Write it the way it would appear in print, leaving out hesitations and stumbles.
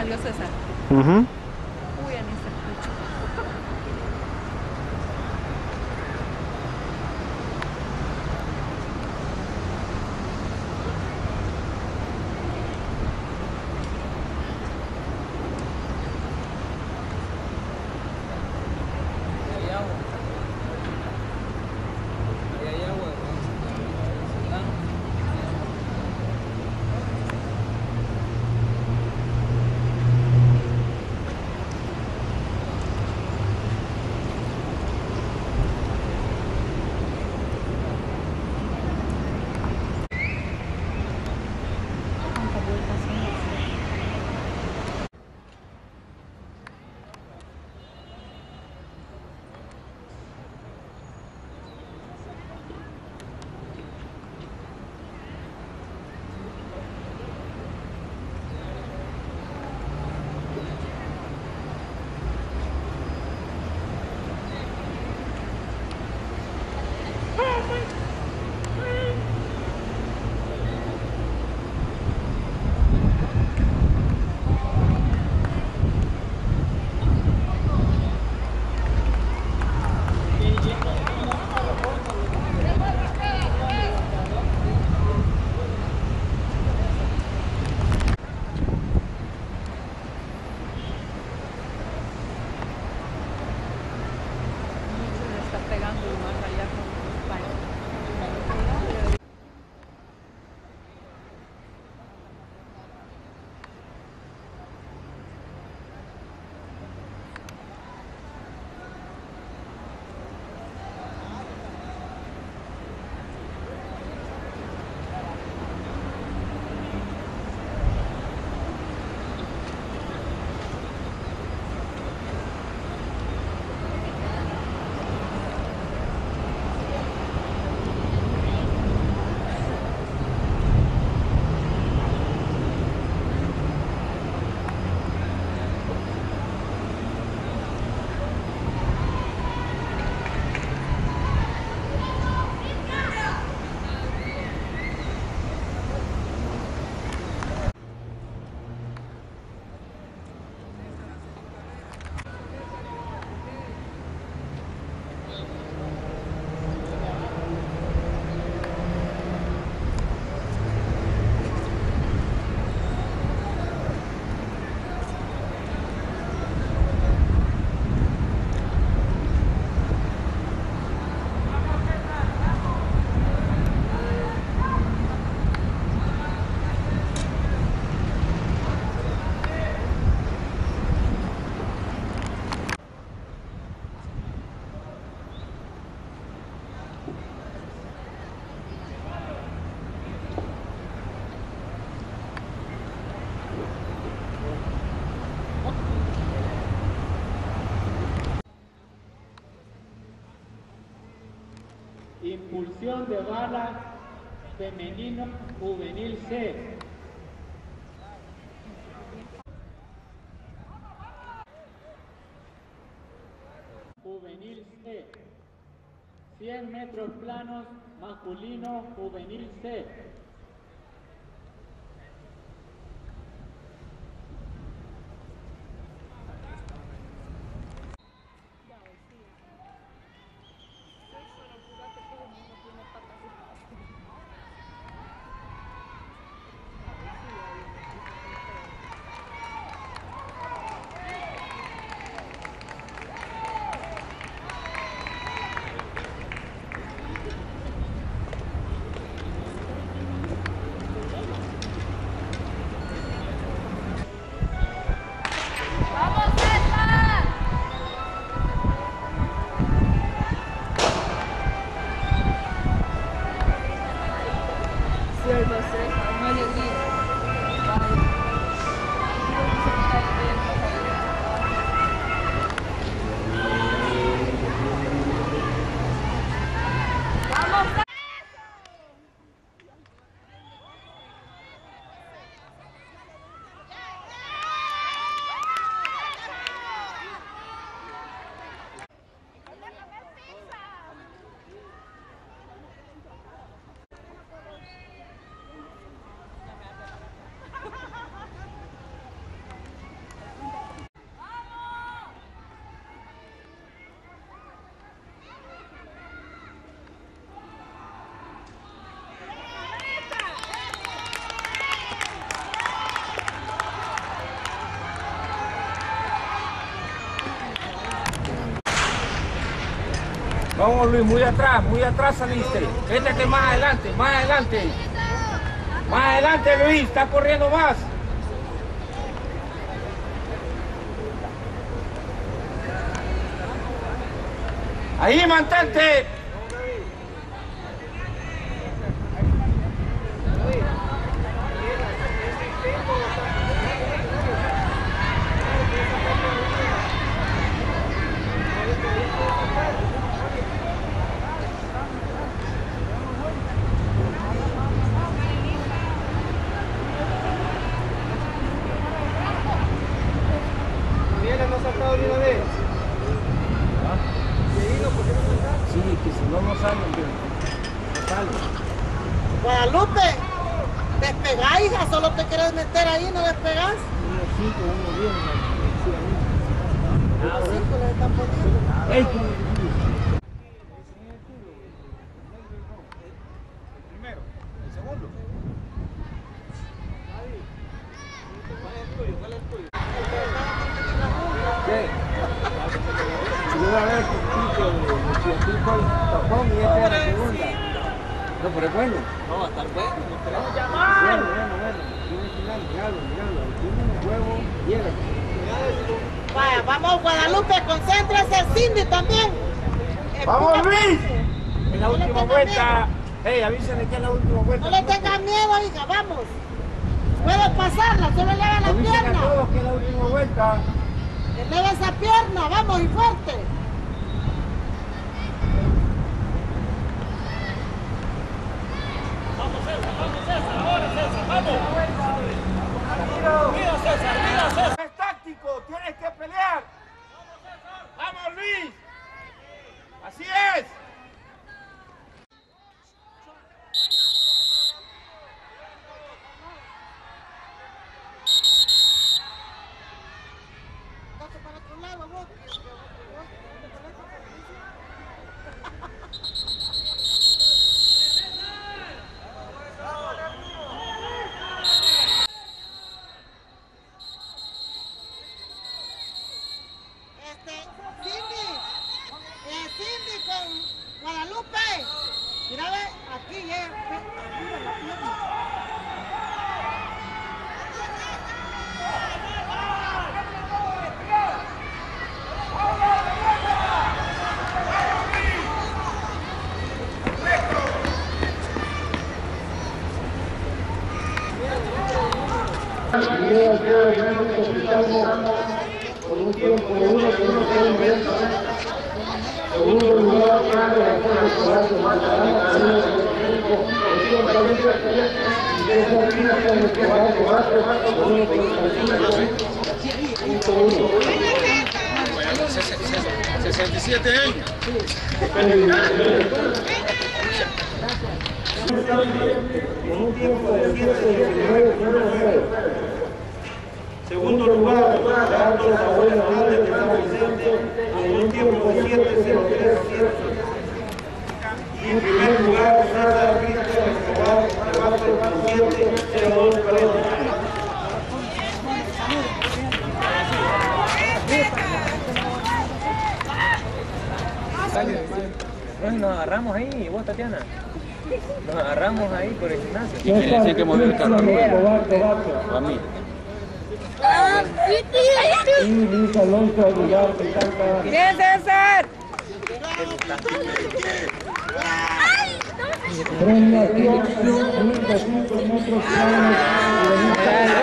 salió César. Ujú. Uy, en este pucho. Ahí hay agua. Ahí hay agua. ¿Cuántas vueltas son esas? Mucho le está pegando el mar allá con los palos. Impulsión de bala femenino juvenil C. Juvenil C. 100 metros planos masculino juvenil C. Vamos Luis, muy atrás saliste. Métete más adelante, más adelante. Más adelante Luis, está corriendo más. Ahí mantente. Sí, que si no, no salen, no salen. Guadalupe, despegá, hija, solo te quieres meter ahí, ¿no despegás? Los 5 les están poniendo. ¡Ey! Primero, el segundo. ¿Cuál es el tuyo? ¿Qué? Yo voy a ver si el tapón y esta es la segunda. No, pero es bueno. No, va a estar bueno. Vamos a llamar. Bueno. Tiene final, míralo. Tiene un huevo, llega. Vaya, vamos Guadalupe, concéntrese, Cindy también. ¡Vamos Luis! En la última vuelta. Hey, avísenle que es la última vuelta. No le tengan miedo, hija, vamos. Puede pasarla, solo le haga la Avisen a pierna. todos que es la última vuelta. Eleva esa pierna, vamos, y fuerte. Es táctico, tienes que pelear. ¡Vamos Luis! ¡Así es! Date para otro lado, vos. Cindy con Guadalupe. Mira, ve, aquí llega. Mira la pierna. Segundo lugar, Carlos de la Escolar de Matarana, Segundo lugar, Carlos Saúl Hernández de San Vicente, con un tiempo de 7:03. Y en primer lugar, César Cristian Escobar, de 4:07:02. Nos agarramos ahí, vos Tatiana. Nos agarramos ahí por el gimnasio. ¿Y quiere decir que movió el carro? A mí. y Luis Alonso Aguilar de Santa. ¡Bien, César! Premiación 1.200 metros planos.